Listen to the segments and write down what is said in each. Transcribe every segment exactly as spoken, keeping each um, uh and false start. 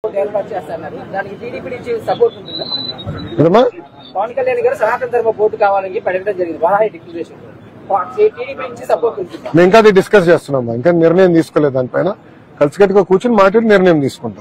దానికి టీడీపీ నుంచి సపోర్ట్ ఉంటుందా? పవన్ కళ్యాణ్ గారు సనాతన ధర్మ బోర్డు కావాలని అడగడం జరిగింది వారాహి డిక్లరేషన్. టీడీపీ నుంచి సపోర్ట్ ఉంటుంది. మేము ఇంకా అది డిస్కస్ చేస్తున్నాం, ఇంకా నిర్ణయం తీసుకోలేదు. దానిపైన కలిసికట్టుగా కూర్చొని మాట్లాడి నిర్ణయం తీసుకుంటాం.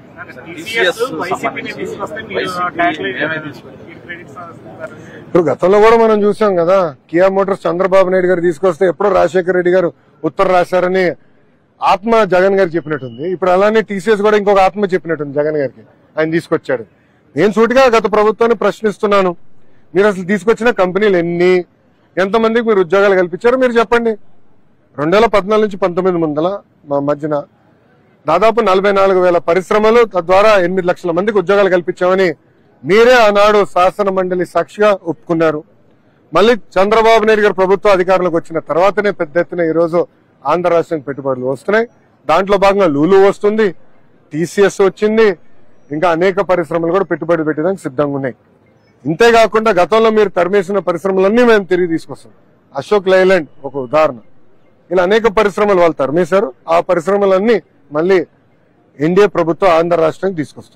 ఇప్పుడు గతంలో కూడా మనం చూసాం కదా, కియా మోటార్స్ చంద్రబాబు నాయుడు గారు తీసుకొస్తే ఎప్పుడో రాజశేఖర రెడ్డి గారు ఉత్తరం రాశారని ఆత్మ జగన్ గారికి చెప్పినట్టుంది. ఇప్పుడు అలానే టీసీఎస్ కూడా ఇంకొక ఆత్మ చెప్పినట్టుంది జగన్ గారికి, ఆయన తీసుకొచ్చాడు. నేను సూటిగా గత ప్రభుత్వాన్ని ప్రశ్నిస్తున్నాను, మీరు అసలు తీసుకొచ్చిన కంపెనీలు ఎన్ని, ఎంతమందికి మీరు ఉద్యోగాలు కల్పించారో మీరు చెప్పండి. రెండు వేల పద్నాలుగు నుంచి పంతొమ్మిది ముందల మా మధ్యన దాదాపు నలభై నాలుగు వేల పరిశ్రమలు, తద్వారా ఎనిమిది లక్షల మందికి ఉద్యోగాలు కల్పించామని మీరే ఆనాడు శాసన మండలి సాక్షిగా ఒప్పుకున్నారు. మళ్ళీ చంద్రబాబు నాయుడు గారు ప్రభుత్వ అధికారంలోకి వచ్చిన తర్వాతనే పెద్ద ఎత్తున ఈ రోజు ఆంధ్ర రాష్ట్రానికి పెట్టుబడులు వస్తున్నాయి. దాంట్లో భాగంగా లూలు వస్తుంది, టీసీఎస్ వచ్చింది, ఇంకా అనేక పరిశ్రమలు కూడా పెట్టుబడి పెట్టడానికి సిద్ధంగా ఉన్నాయి. ఇంతేకాకుండా గతంలో మీరు తరిమేసిన పరిశ్రమలన్నీ మేము తిరిగి తీసుకొస్తాం. అశోక్ లైలాండ్ ఒక ఉదాహరణ. ఇలా అనేక పరిశ్రమలు వాళ్ళు తరిమేశారు. ఆ పరిశ్రమలన్నీ మళ్ళీ ఎన్డీఏ ప్రభుత్వం ఆంధ్ర రాష్ట్రానికి తీసుకొస్తాం.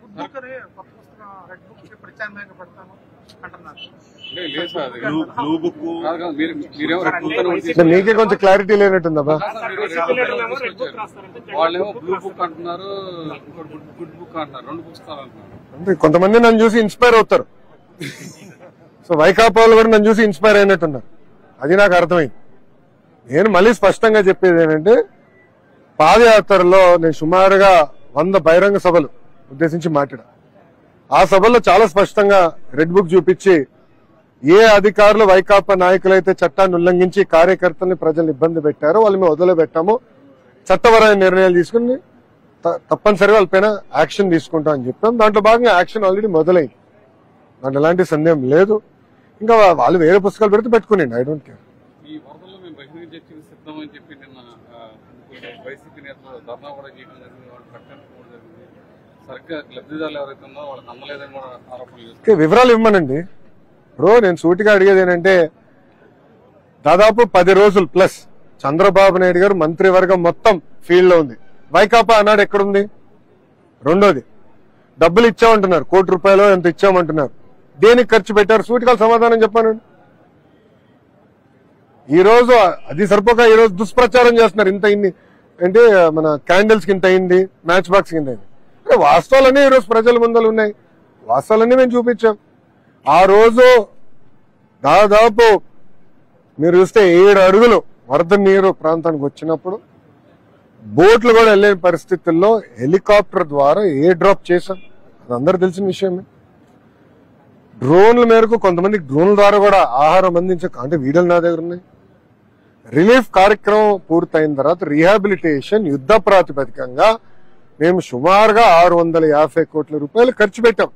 మీకే కొంచెం క్లారిటీ లేనట్టుందబ్బా. అంటే కొంతమంది నన్ను చూసి ఇన్స్పైర్ అవుతారు. సో వైకాపా వాళ్ళు కూడా నన్ను చూసి ఇన్స్పైర్ అయినట్టున్నారు. అది నాకు అర్థమైంది. నేను మళ్ళీ స్పష్టంగా చెప్పేది ఏంటంటే, పాదయాత్రలో నేను సుమారుగా వంద బహిరంగ సభలు ఉద్దేశించి మాట్లాడా. ఆ సభల్లో చాలా స్పష్టంగా రెడ్ బుక్ చూపించి, ఏ అధికారులు వైకాపా నాయకులైతే చట్టాన్ని ఉల్లంఘించి కార్యకర్తల్ని ప్రజలు ఇబ్బంది పెట్టారో వాళ్ళు మేము వదిలిపెట్టాము, చట్టపరమైన నిర్ణయాలు తీసుకుని తప్పనిసరిగా వాళ్ళపైన యాక్షన్ తీసుకుంటాం అని చెప్పాం. దాంట్లో భాగంగా యాక్షన్ ఆల్రెడీ మొదలైంది, దాంట్లో ఎలాంటి సందేహం లేదు. ఇంకా వాళ్ళు వేరే పుస్తకాలు పెడితే పెట్టుకునేండి, ఐ డోంట్ కేర్. వివరాలు ఇవ్వమనండి. ఇప్పుడు నేను సూటిగా అడిగేది ఏంటంటే, దాదాపు పది రోజులు ప్లస్ చంద్రబాబు నాయుడు గారు మంత్రివర్గం మొత్తం ఫీల్డ్ లో ఉంది. వైకాపా అన్నాడు ఎక్కడుంది? రెండోది, డబ్బులు ఇచ్చామంటున్నారు, కోటి రూపాయలు ఎంత ఇచ్చామంటున్నారు, దేనికి ఖర్చు పెట్టారు? సూటిగా సమాధానం చెప్పానండి. ఈ రోజు అది సరిపోక ఈ రోజు దుష్ప్రచారం చేస్తున్నారు. ఇంత ఇన్ని అంటే మన క్యాండిల్స్ కి ఇంత అయింది, మ్యాచ్ బాక్స్ కింద అయింది. వాస్తవాలన్నీ ఈ రోజు ప్రజల ముందలు ఉన్నాయి, వాస్తవాలన్నీ మేము చూపించాం. ఆ రోజు దాదాపు మీరు చూస్తే ఏడు అడుగులు వరద నీరు ప్రాంతానికి వచ్చినప్పుడు బోట్లు కూడా వెళ్లే పరిస్థితుల్లో హెలికాప్టర్ ద్వారా ఏ డ్రాప్ చేశాం, అది అందరూ తెలిసిన విషయమే. డ్రోన్ల మేరకు కొంతమంది డ్రోన్ల ద్వారా కూడా ఆహారం అందించే అంటే వీడియోలు నా దగ్గర ఉన్నాయి. రిలీఫ్ కార్యక్రమం పూర్తయిన తర్వాత రీహాబిలిటేషన్ యుద్ధ ప్రాతిపదికంగా మేము సుమారుగా ఆరు వందల యాభై కోట్ల రూపాయలు ఖర్చు పెట్టాం.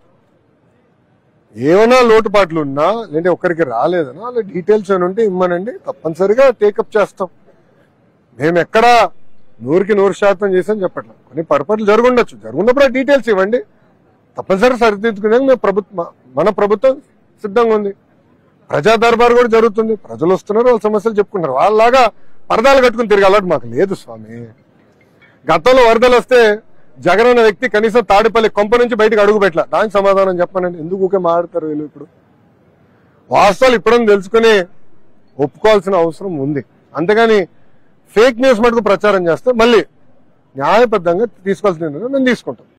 ఏమైనా లోటుపాట్లు ఉన్నా లేదంటే ఒక్కరికి రాలేదన్నా అలా డీటెయిల్స్ అని ఉంటే ఇమ్మనండి, తప్పనిసరిగా టేకప్ చేస్తాం. మేము ఎక్కడా నూరుకి నూరు శాతం చేసాం చెప్పట్లేదు, కొన్ని పొరపాట్లు జరుగుండొచ్చు, జరుగున్నప్పుడు డీటెయిల్స్ ఇవ్వండి, తప్పనిసరిగా సరిదిద్దుకునే మేము ప్రభుత్వం మన ప్రభుత్వం సిద్ధంగా ఉంది. ప్రజా దర్బార్ కూడా జరుగుతుంది, ప్రజలు వస్తున్నారు, వాళ్ళ సమస్యలు చెప్పుకుంటారు. వాళ్ళలాగా పరదాలు కట్టుకుని తిరిగి అలవాటు మాకు లేదు స్వామి. గతంలో వరదలు వస్తే జగన్ అన్న వ్యక్తి కనీసం తాడిపల్లి కొంప నుంచి బయటకు అడుగు పెట్టలే, దానికి సమాధానం చెప్పానండి. ఎందుకు ఊకే మాట్లాడతారు వీళ్ళు? ఇప్పుడు వాస్తవాలు ఇప్పుడని తెలుసుకుని ఒప్పుకోవాల్సిన అవసరం ఉంది. అంతేగాని ఫేక్ న్యూస్ మటుకు ప్రచారం చేస్తే మళ్ళీ న్యాయబద్ధంగా తీసుకోవాల్సిన నిర్ణయం మేము తీసుకుంటాం.